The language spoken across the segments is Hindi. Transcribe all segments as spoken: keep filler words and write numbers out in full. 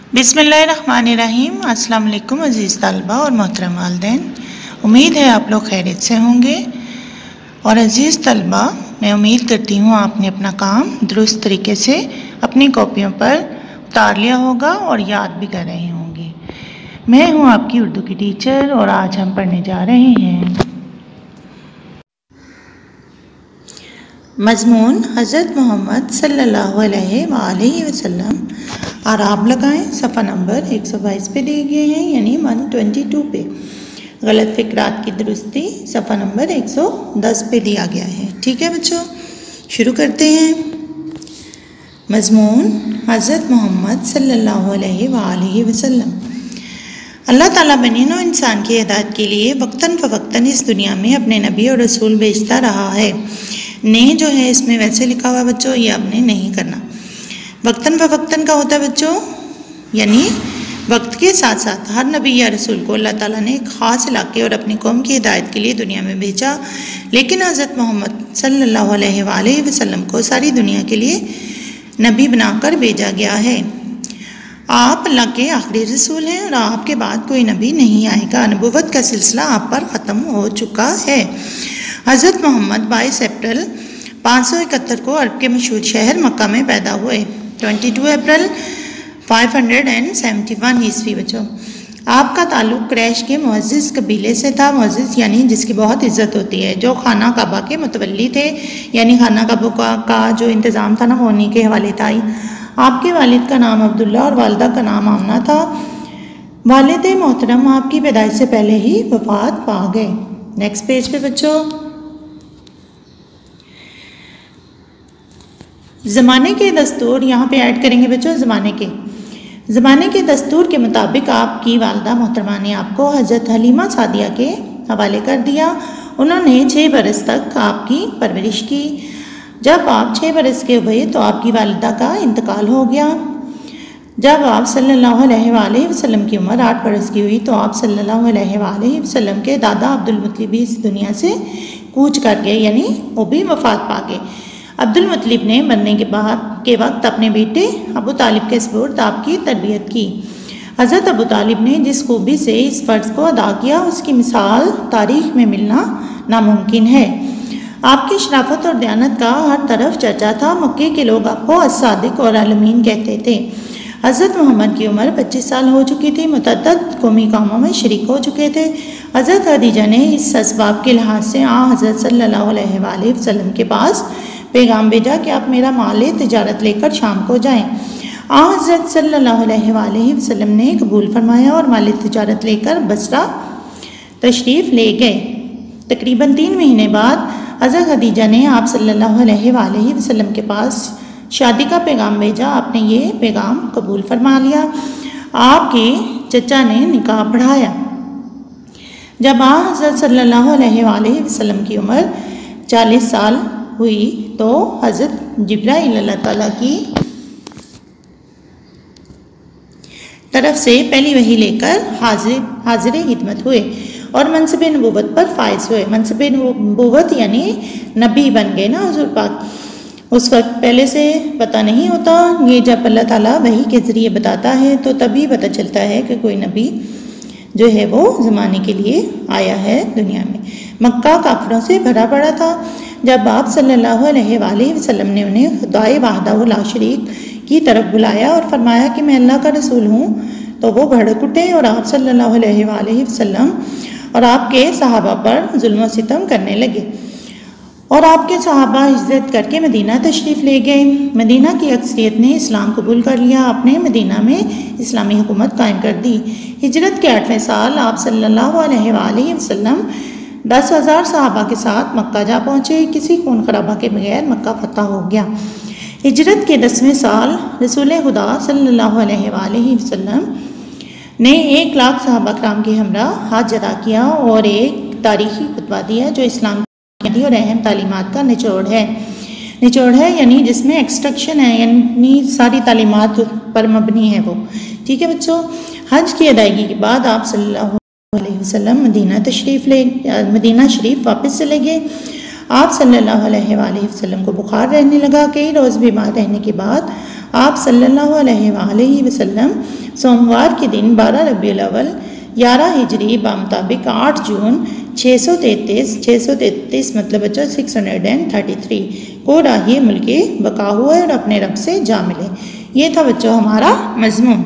बिस्मिल्लाहिर्रहमानिर्रहीम। अस्सलाम वालेकुम अज़ीज़ तलबा और मोहतरम वालिदैन, उम्मीद है आप लोग खैरियत से होंगे। और अज़ीज़ तलबा, मैं उम्मीद करती हूँ आपने अपना काम दुरुस्त तरीके से अपनी कॉपियों पर उतार लिया होगा और याद भी कर रहे होंगे। मैं हूँ आपकी उर्दू की टीचर और आज हम पढ़ने जा रहे हैं मज़मून हज़रत मोहम्मद सल्लल्लाहु अलैहि वसल्लम। और आप लगाएं, सफ़ा नंबर एक सौ बाईस पे दिए गए हैं, यानी एक सौ बाईस पे। गलत फ़िक्रात की दुरुस्ती सफ़ा नंबर एक सौ दस पे दिया गया है। ठीक है बच्चों, शुरू करते हैं। मज़मून हज़रत मोहम्मद सल्लल्लाहु अलैहि वसल्लम। अल्लाह ताला बनी नौ इंसान की हिदायत के लिए वक्तन फ़वक्तन इस दुनिया में अपने नबी और रसूल भेजता रहा है। ने जो है इसमें वैसे लिखा हुआ बच्चों, ये आपने नहीं करना। वक्तन फ़वक्तन का होता है बच्चों, यानी वक्त के साथ साथ हर नबी या रसूल को अल्लाह ताला ने एक ख़ास इलाके और अपनी कौम की हिदायत के लिए दुनिया में भेजा। लेकिन हज़रत मोहम्मद सल्लल्लाहु अलैहि वसल्लम को सारी दुनिया के लिए नबी बनाकर भेजा गया है। आप अल्लाह के आखिरी रसूल हैं और आपके बाद कोई नबी नहीं आएगा। नबूवत का सिलसिला आप पर ख़त्म हो चुका है। हज़रत मोहम्मद बाईस अप्रैल पाँच सौ इकहत्तर को अरब के मशहूर शहर मक्का में पैदा हुए। बाईस अप्रैल पाँच सौ इकहत्तर ईस्वी बच्चों। आपका ताल्लुक़ कुरैश के मुअज़्ज़िज़ कबीले से था। मुअज़्ज़िज़ यानी जिसकी बहुत इज़्ज़त होती है, जो खाना काबा के मुतवल्ली थे, यानी खाना काबा का जो इंतज़ाम था ना वो उन्हीं के हवाले था। आपके वालिद का नाम अब्दुल्ला और वालिदा का नाम आमना था। वालिद मोहतरम आपकी पैदाइश से पहले ही वफ़ात पा गए। नेक्स्ट पेज पे बच्चों, ज़माने के दस्तूर यहाँ पे ऐड करेंगे बच्चों। ज़माने के ज़माने के दस्तूर के मुताबिक आपकी वालिदा मोहतरमा ने आपको हज़रत हलीमा सादिया के हवाले कर दिया। उन्होंने छः बरस तक आपकी परवरिश की। जब आप छः बरस के हुए तो आपकी वालिदा का इंतकाल हो गया। जब आप सल्लल्लाहु अलैहि वसल्लम की उम्र आठ बरस की हुई तो आप सल्लल्लाहु अलैहि वसल्लम के दादा अब्दुल मुत्तलिब इस दुनिया से कूच कर गए, यानी वो भी वफ़ात पा गए। अब्दुल मुत्तलिब ने मरने के बाद के वक्त अपने बेटे अबू तालिब के सुपुर्द आपकी तरबियत की। हज़रत अबू तालिब ने जिस खूबी से इस फ़र्ज़ को अदा किया उसकी मिसाल तारीख़ में मिलना नामुमकिन है। आपकी शराफत और दयानत का हर तरफ चर्चा था। मक्के के लोग आपको अस्सादिक और अल-अमीन कहते थे। हज़रत मोहम्मद की उम्र पच्चीस साल हो चुकी थी। मुतअद्दिद कौमी कामों में शरीक हो चुके थे। हज़रत खदीजा ने इस असबाब के लिहाज से आ हज़रत सल्लल्लाहु अलैहि वसल्लम के पास पैगाम भेजा कि आप मेरा माल तिजारत लेकर शाम को जाएं। आ हज़रत सल्लल्लाहु अलैहि वसल्लम ने कबूल फरमाया और माल तिजारत लेकर बसरा तशरीफ़ ले गए। तकरीबन तीन महीने बाद हज़रत खदीजा ने आप सल्लल्लाहु अलैहि वसल्लम के पास शादी का पैगाम भेजा। आपने ये पैगाम कबूल फरमा लिया। आपके चचा ने निकाह पढ़ाया। जब आ हज़रत सल्लल्लाहु अलैहि वसल्लम की उम्र चालीस साल हुई तो हज़रत जिब्राइल अल्लाह ताला की तरफ से पहली वही लेकर हाजिर हाजिर खिदमत हुए और मनसब नबूवत पर फाइज हुए। मनसब नबूवत यानी नबी बन गए ना हुज़ूर पाक। उस वक्त पहले से पता नहीं होता, ये जब अल्लाह ताला वही के ज़रिए बताता है तो तभी पता चलता है कि कोई नबी जो है वो ज़माने के लिए आया है दुनिया में। मक्का काफिरों से भरा पड़ा था। जब आप सल्लल्लाहु अलैहि वसल्लम ने उन्हें खुदाए वहदहु ला शरीक की तरफ बुलाया और फरमाया कि मैं अल्लाह का रसूल हूँ, तो वो भड़क उठे और आप सल्लल्लाहु अलैहि वसल्लम और आपके सहाबा पर जुल्म सितम करने लगे और आपके सहाबा हिजरत करके मदीना तशरीफ़ ले गए। मदीना की अक्सरियत ने इस्लाम कबूल कर लिया। आपने मदीना में इस्लामी हुकूमत कायम कर दी। हिजरत के आठवें साल आप सल्लल्लाहु अलैहि वसल्लम दस हज़ार सहाबा के साथ मक्का जा पहुँचे। किसी खून खराबा के बगैर मक्का फतह हो गया। हिजरत के दसवें साल रसूल खुदा सल्लल्लाहु अलैहि वसल्लम ने एक लाख सहाबा कराम के हमरा हज अदा किया और एक तारीखी फतवा दिया जो इस्लाम की और अहम तालीमात का निचोड़ है निचोड़ है यानी जिसमें एक्सट्रक्शन है, यानी सारी तालीमात पर मबनी है वो। ठीक है बच्चों, हज की अदायगी के बाद आप सल्लल्लाहु अलैहि वसल्लम मदीना तशरीफ़ ले मदीना शरीफ वापस चले गए। आप सल्लल्लाहु अलैहि वसल्लम को बुखार रहने लगा। कई रोज़ बीमार रहने के बाद आप सल्लल्लाहु अलैहि वसल्लम सोमवार के दिन बारह रबीउल अव्वल ग्यारह हिजरी बामुताबिक आठ जून छः सौ तैंतीस छः सौ तैंतीस मतलब बच्चों six hundred and thirty three को राही मुल्के बका हुए और अपने रब से जा मिले। ये था बच्चों हमारा मजमून।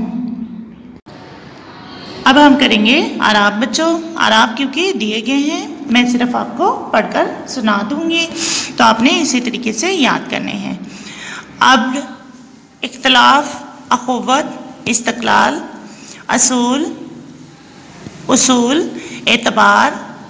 अब हम करेंगे आराब बच्चों। आराब क्योंकि दिए गए हैं, मैं सिर्फ आपको पढ़कर सुना दूंगी, तो आपने इसी तरीके से याद करने हैं। अब इख्तलाफ, अखुवत, इस्तक़लाल, असूल, उसूल, एतबार,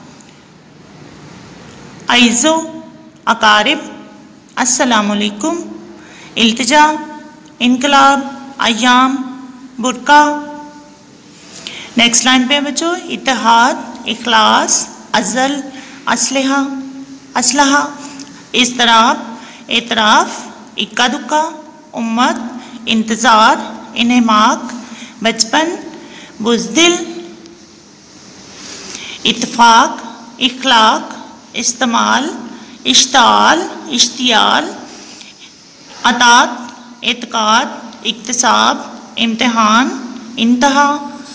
ऐज़ो, अकारिब, अस्सलामुअलैकुम, इल्तिजा, इनकलाब, अय्याम, बुरका। नेक्स्ट लाइन पे बच्चों इत्तेहाद, इखलास, अज़ल, असलहा, असलहा, इस्तराब, एतराफ़, इक्का दुक्का, उम्मत, इंतज़ार, इन्हमाक, बचपन, बुज़दिल, इत्तफ़ाक़, इखलाक, इस्तेमाल, इश्ताल, इश्तियाल, अतात, एतक़ाद, इक्तिसाब, इम्तिहान, इंतहा,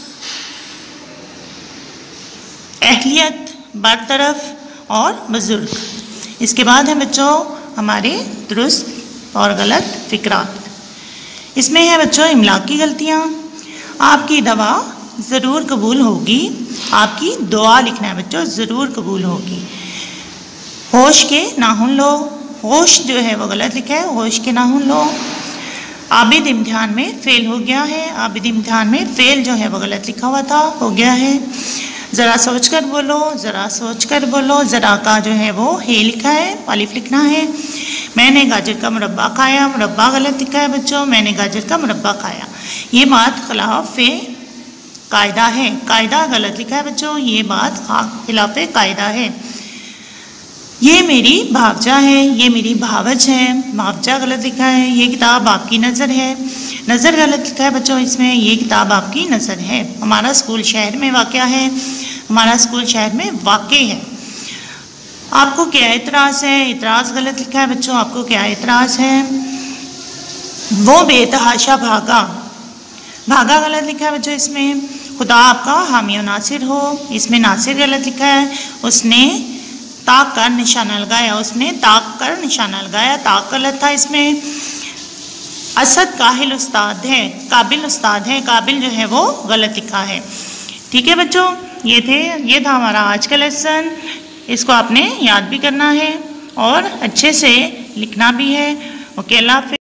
अहलियत, बरतरफ और बुजुर्ग। इसके बाद है बच्चों हमारे दुरुस्त और गलत फ़िक्रात। इसमें है बच्चों इमला की गलतियाँ। आपकी दवा ज़रूर कबूल होगी, आपकी दुआ लिखना है बच्चों, ज़रूर कबूल होगी। होश के नाहुन लो, होश जो है वो गलत लिखा है, होश के नाहुन लो। आबिद इम्तिहान में फ़ेल हो गया है, आबिद इम्तिहान में फ़ेल जो है वो गलत लिखा हुआ था, हो गया है। ज़रा सोच कर बोलो, ज़रा सोच कर बोलो, ज़रा का जो है वो हे लिखा है, अलिफ लिखना है। मैंने गाजर का मुरब्बा खाया, मुरब्बा गलत लिखा है बच्चों, मैंने गाजर का मुरब्बा खाया। ये बात खिलाफ कायदा है, कायदा गलत लिखा है बच्चों, ये बात खिलाफ कायदा है। ये मेरी भावजा है, ये मेरी भावज है, भावजा गलत लिखा है। ये किताब आपकी नज़र है, नज़र गलत लिखा है बच्चों इसमें, ये किताब आपकी नज़र है। हमारा स्कूल शहर में वाक़या है, हमारा स्कूल शहर में वाक़ई है। आपको क्या एतराज़ है, एतराज़ गलत लिखा है बच्चों, आपको क्या एतराज़ है। वो बेतहाशा भागा, भागा गलत लिखा है बच्चों इसमें। खुदा आपका हामी और नासिर हो, इसमें नासिर गलत लिखा है। उसने ताक कर निशाना लगाया, उसने ताक कर निशाना लगाया, ताक गलत था इसमें। असद काहिल उस्ताद है, काबिल उस्ताद है, काबिल जो है वो गलत लिखा है। ठीक है बच्चों, ये थे ये था हमारा आज का लेसन। इसको आपने याद भी करना है और अच्छे से लिखना भी है। ओके, अल्लाह हाफ़िज़।